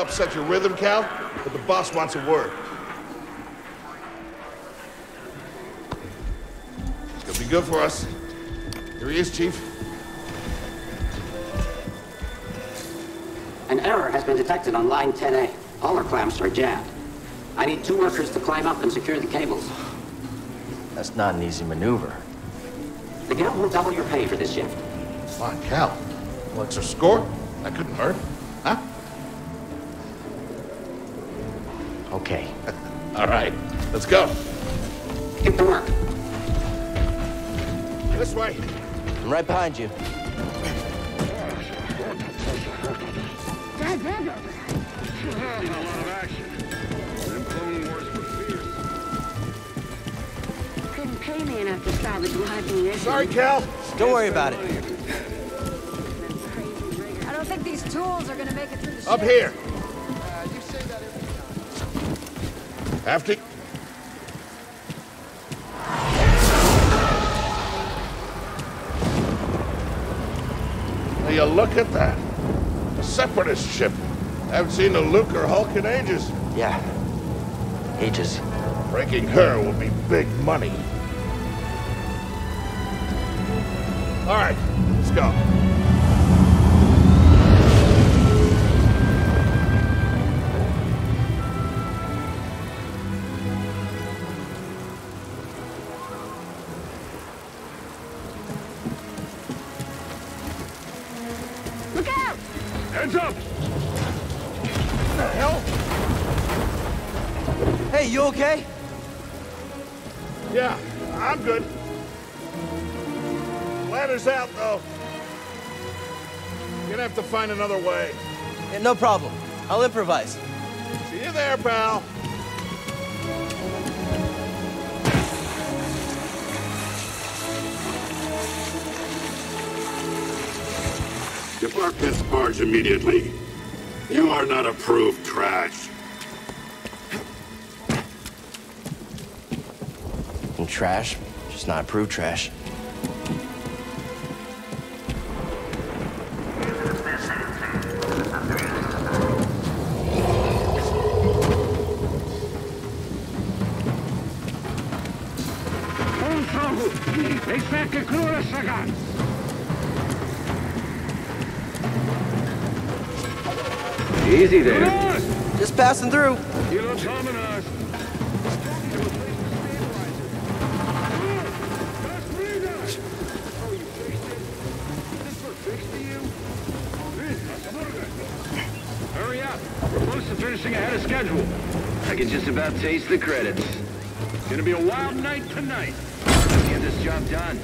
upset your rhythm, Cal, but the boss wants a word. It's gonna be good for us. Here he is, Chief. An error has been detected on line 10A. All our clamps are jammed. I need 2 workers to climb up and secure the cables. That's not an easy maneuver. The guild will double your pay for this shift. Come on, Cal. What's our score? That couldn't hurt. Huh? Okay. All right, let's go. Get to work. This way. I'm right behind you. Couldn't pay me enough to salvage lively issues. Sorry, Cal. Don't worry about it. I don't think these tools are gonna make it through the Up ship. here. You say that every time. After. Now you look at that. A separatist ship. Haven't seen a Luke or Hulk in ages. Yeah. Ages. Breaking her will be big money. All right, let's go. Look out! Heads up! What the hell? Hey, you okay? Yeah, I'm good. Ladder's out, though. You're gonna have to find another way. Yeah, no problem. I'll improvise. See you there, pal. Depart this barge immediately. You are not approved trash. And trash, just not approved trash. Easy there. Just passing through. Hurry up. We're close to finishing ahead of schedule. I can just about taste the credits. It's gonna be a wild night tonight. Let's get this job done.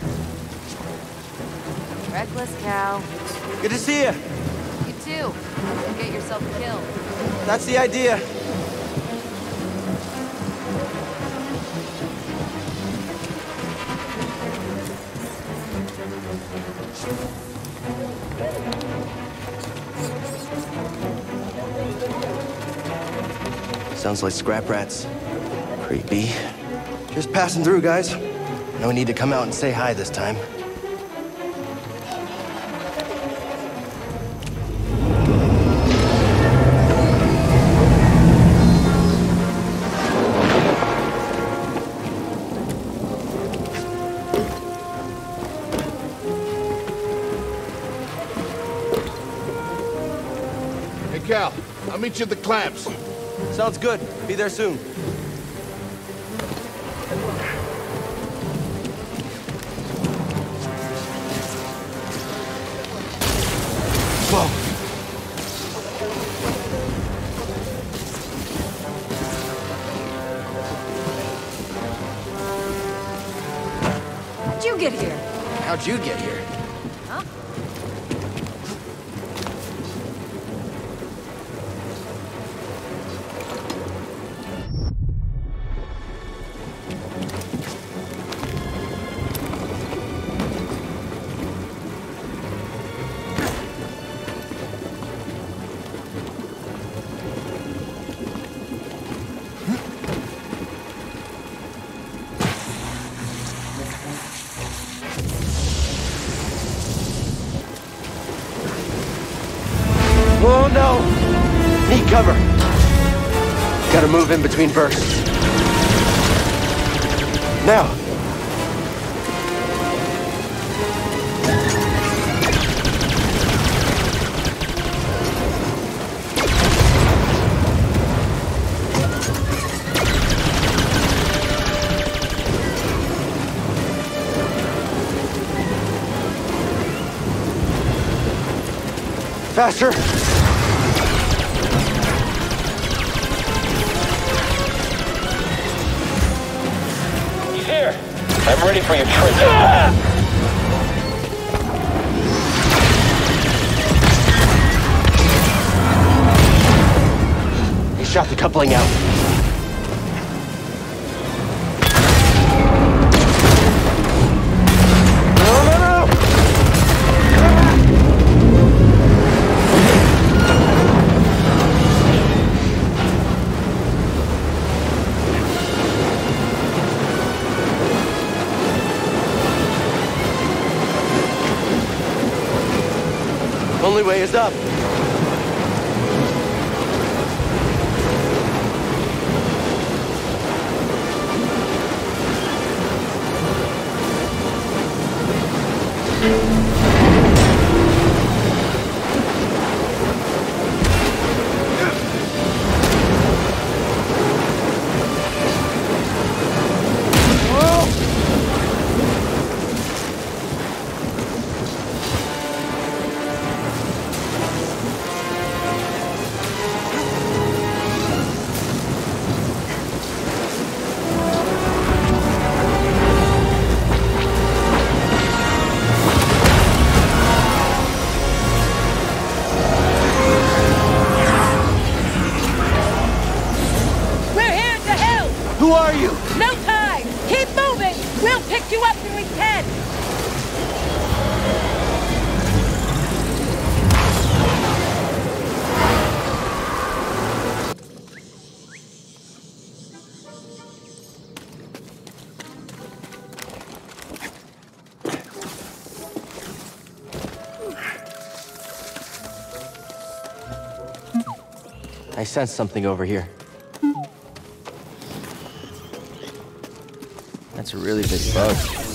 Reckless Cal. Good to see you. You too. Don't get yourself killed. That's the idea. Sounds like scrap rats. Creepy. Just passing through, guys. No need to come out and say hi this time. Hey, Cal, I'll meet you at the clamps. Sounds good. Be there soon. Whoa. How'd you get here? How'd you get here? Huh? need cover. Gotta move in between bursts. Now. Faster! He's here! I'm ready for your trick. He shot the coupling out. Only way is up. Who are you? No time! Keep moving! We'll pick you up when we can! I sense something over here. That's a really big bug.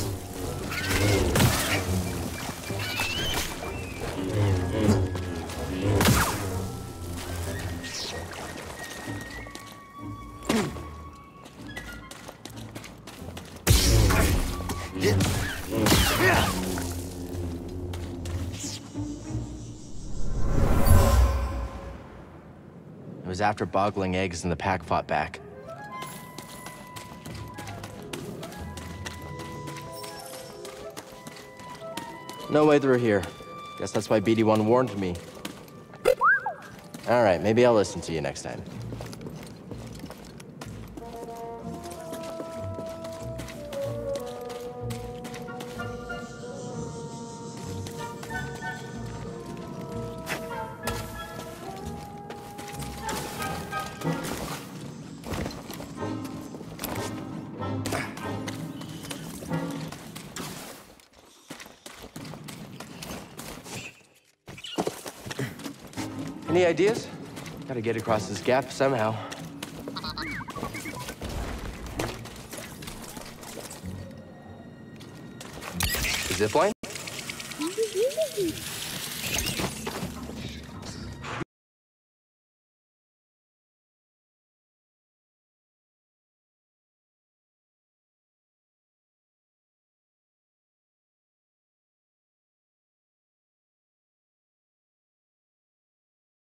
It was after boggling eggs and the pack fought back. No way through here. Guess that's why BD1 warned me. All right, maybe I'll listen to you next time. Any ideas? Gotta get across this gap somehow. Zipline?